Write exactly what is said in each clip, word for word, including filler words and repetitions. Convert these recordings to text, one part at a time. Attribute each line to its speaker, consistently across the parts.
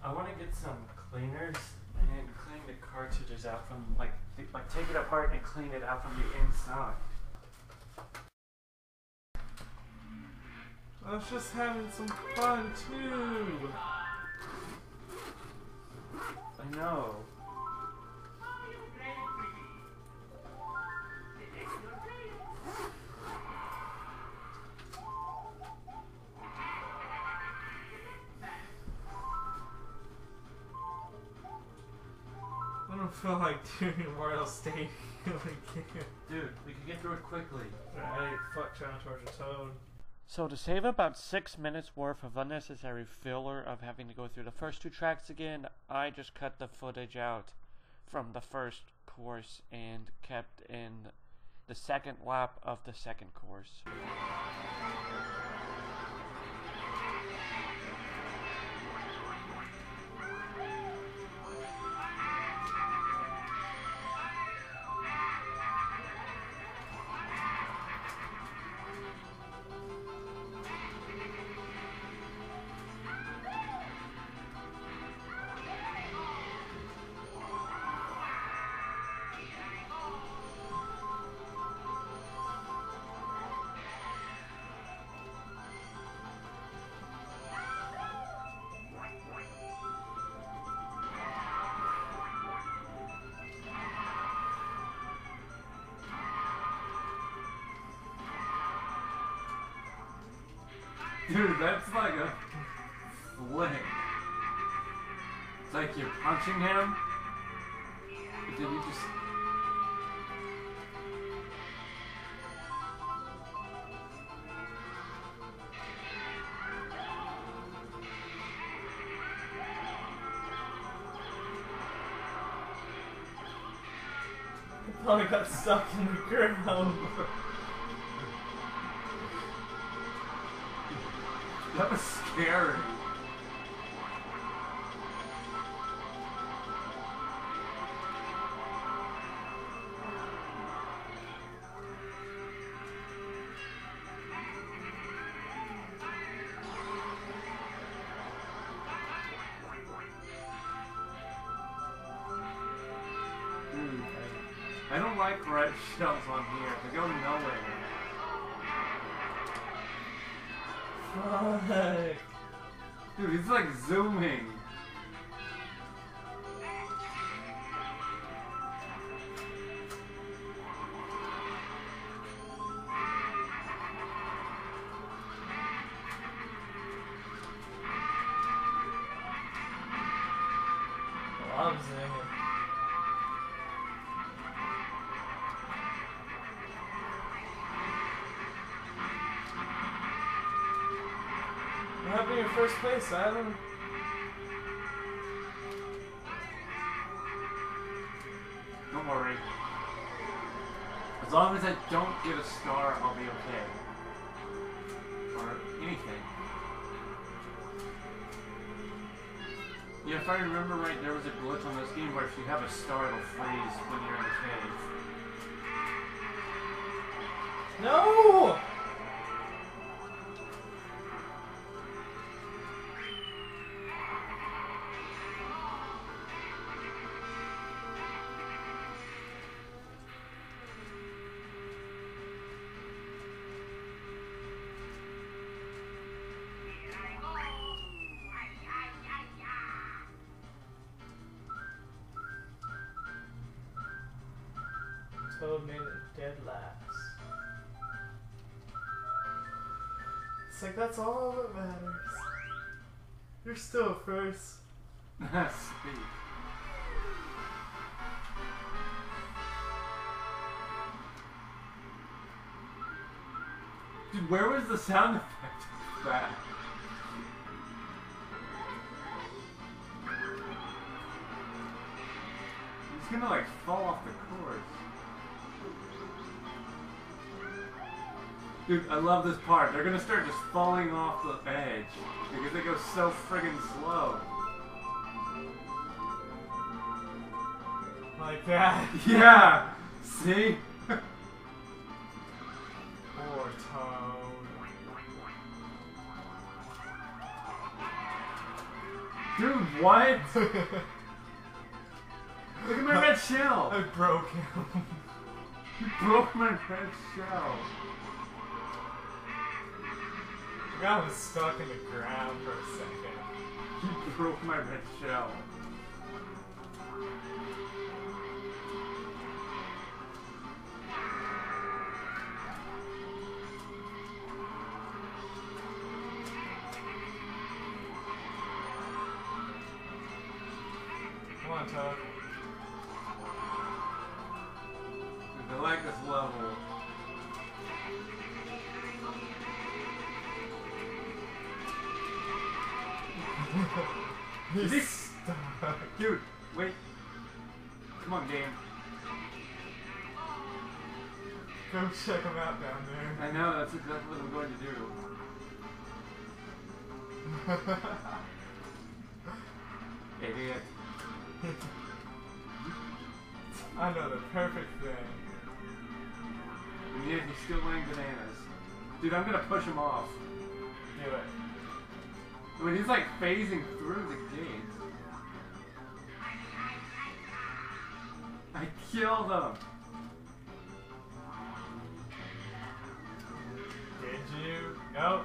Speaker 1: I want to get some cleaners and clean the cartridges out from, like, th like take it apart and clean it out from the inside.
Speaker 2: I was just having some fun too.
Speaker 1: I know.
Speaker 2: I don't feel like doing Royal Stadium again.
Speaker 1: Dude, we can get through it quickly.
Speaker 2: Right, fuck trying to torture Toad.
Speaker 1: So to save about six minutes worth of unnecessary filler of having to go through the first two tracks again, I just cut the footage out from the first course and kept in the second lap of the second course.
Speaker 3: Dude, that's like a flick. It's like you're punching him, but then you just...
Speaker 2: I probably got stuck in the ground.
Speaker 3: That was scary. Dude, I don't like red shells on here. They go nowhere.
Speaker 2: Fuck.
Speaker 3: Dude, he's like zooming.
Speaker 2: Well, I'm zooming. What happened in first place, Adam?
Speaker 3: Don't worry. As long as I don't get a star, I'll be okay. Or anything. Yeah, if I remember right, there was a glitch on this game where if you have a star, it'll freeze when you're in the cave.
Speaker 2: No! Toad made it dead last. It's like, that's all that matters. You're still first.
Speaker 3: Sweet. Dude, where was the sound effect of that? He's gonna like fall off the course. Dude, I love this part. They're gonna start just falling off the edge because they go so friggin' slow.
Speaker 2: Like that.
Speaker 3: Yeah! See?
Speaker 2: Poor Toad.
Speaker 3: Dude, What? Look at my red shell!
Speaker 2: I broke him.
Speaker 3: You broke my red shell.
Speaker 2: The guy was stuck in the ground for a second.
Speaker 3: You broke my red shell.
Speaker 2: Come on, Toad.
Speaker 3: I like this level.
Speaker 2: He's
Speaker 3: He's
Speaker 2: stuck.
Speaker 3: Dude, wait. Come on, game.
Speaker 2: Go check him out down there.
Speaker 3: I know, that's exactly what I'm going to do. Idiot.
Speaker 2: I know the perfect thing.
Speaker 3: And yet he's still laying bananas. Dude, I'm gonna push him off.
Speaker 2: Do it.
Speaker 3: I mean, he's like phasing through the gate. I killed him.
Speaker 2: Did you? Nope.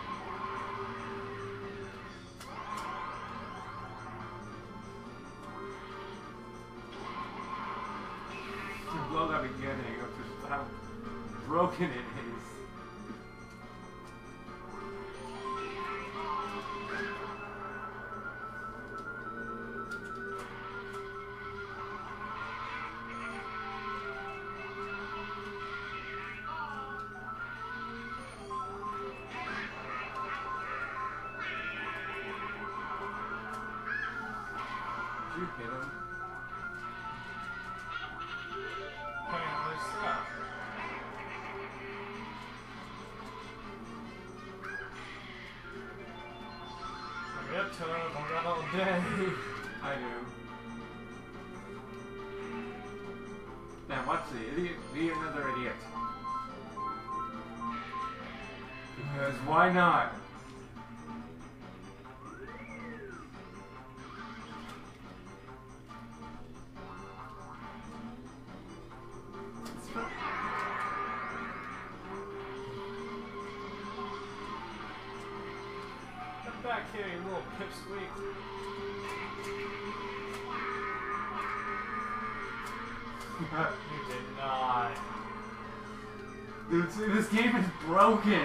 Speaker 3: To blow that beginning of just how broken it is. Did you hit him?
Speaker 2: Playing other stuff. Hurry up, Toad. I got all day.
Speaker 3: I do. Now watch the idiot be another idiot. Because why not? It's fun.
Speaker 2: Come back here, you little pipsqueak. You did not.
Speaker 3: Dude, see, this game is broken.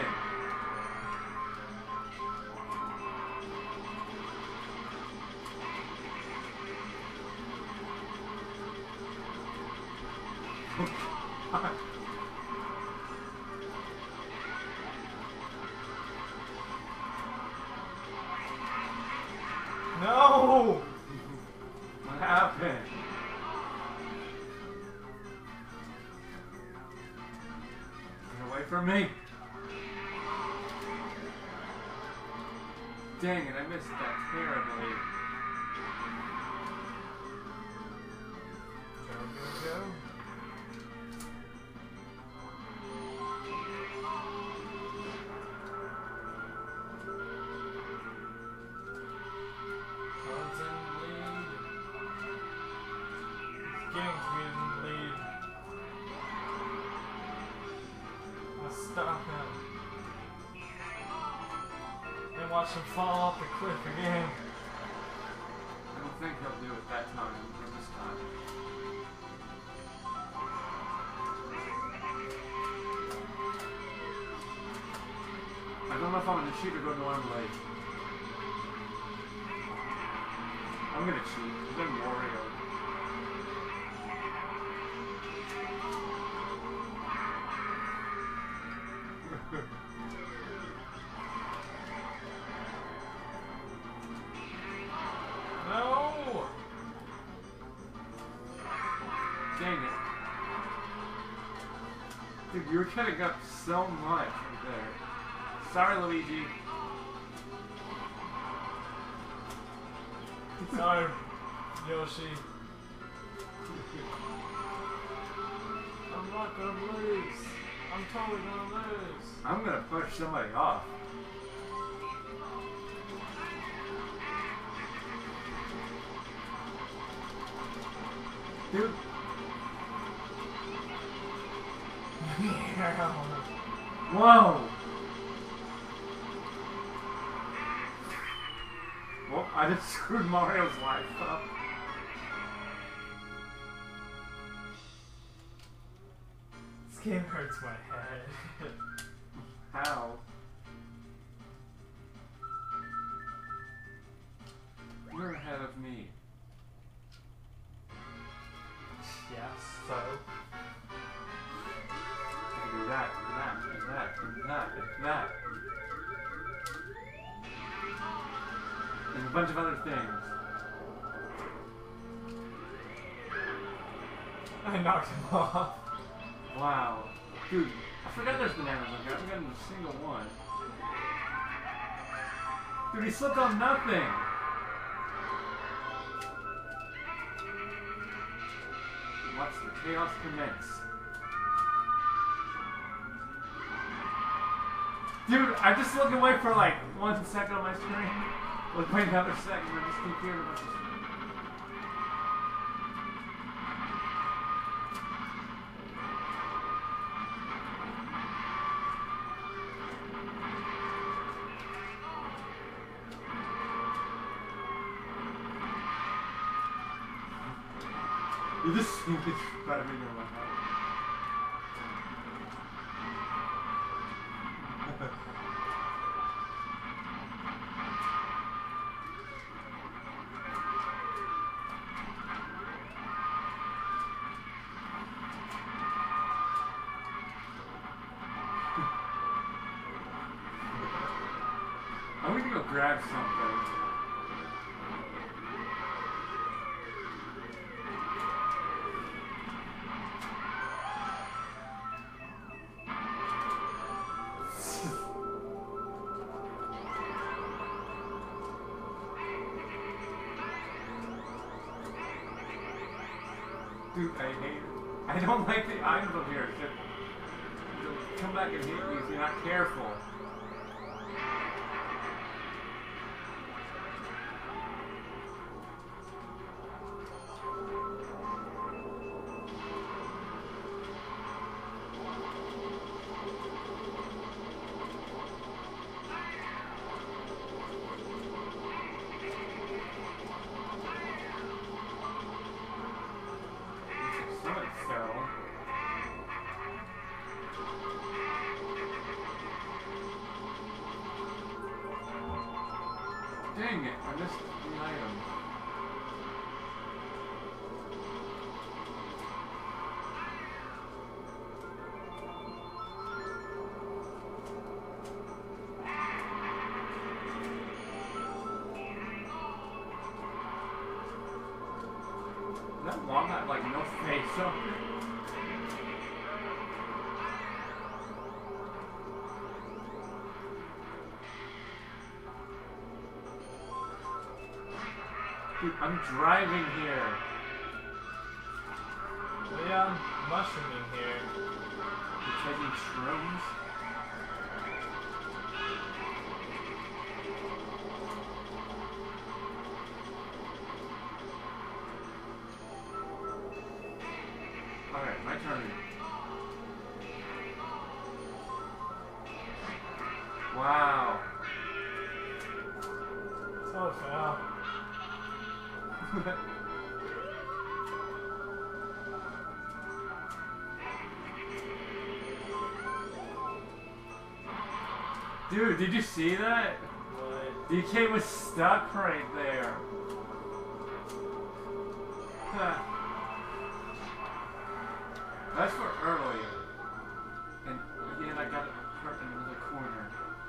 Speaker 2: No!
Speaker 3: What happened? Get away from me! Dang it, I missed that terribly.
Speaker 2: Go, go, go. Toad's in the lead. He's getting to me in the lead. Let's stop him. And watch him fall off the cliff again.
Speaker 3: I don't think he'll do it that time, or this time. I don't know if I'm gonna cheat or go normally. I'm gonna cheat. I'm gonna Wario.
Speaker 2: No!
Speaker 3: Dang it. Dude, you were cutting up so much right there. Sorry, Luigi.
Speaker 2: Sorry, Yoshi. I'm not gonna lose. I'm totally gonna lose.
Speaker 3: I'm gonna push somebody off. Dude. Whoa! Well, I just screwed Mario's life up.
Speaker 2: This game hurts my head.
Speaker 3: How? You're ahead of me.
Speaker 2: Yes, so.
Speaker 3: I can do that, and that, and that, and that, and that. And a bunch of other things.
Speaker 2: I knocked him off.
Speaker 3: Wow. Dude, I forgot there's bananas on here. I haven't gotten a single one. Dude, he slipped on nothing! Watch the chaos commence. Dude, I'm just looking away for like one second on my screen. Let's wait another second and just keep hearing a bunch of stuff. You just think it's better than your life. I'm gonna go grab something. Dude, I hate it. I don't like the items up here. They'll come back and hit you if you're not careful. Dang it, I missed the item. That one had like no face on it. Dude, I'm driving here.
Speaker 2: Yeah, I'm mushrooming here.
Speaker 3: You're taking shrooms? Alright, my turn. Wow.
Speaker 2: So it fell.
Speaker 3: Dude, did you see that?
Speaker 2: What?
Speaker 3: D K was stuck right there. Huh. That's for earlier. And again, I got hurt in another corner.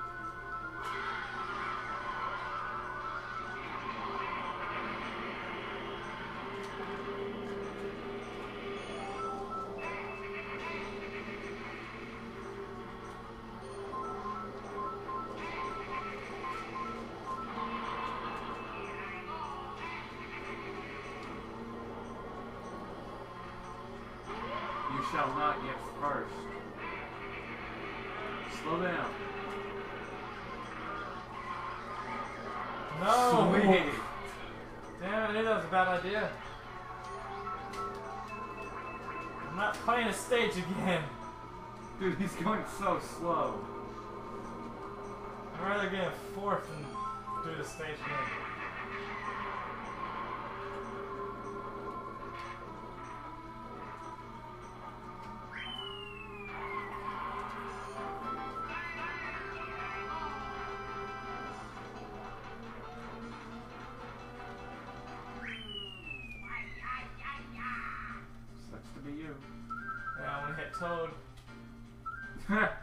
Speaker 3: You shall not get first. Slow down.
Speaker 2: No!
Speaker 3: Sweet.
Speaker 2: Damn, I knew that was a bad idea. I'm not playing a stage again.
Speaker 3: Dude, he's going so slow.
Speaker 2: I'd rather get a fourth than do the stage again.
Speaker 3: Sucks to be you.
Speaker 2: Yeah, I want to hit Toad.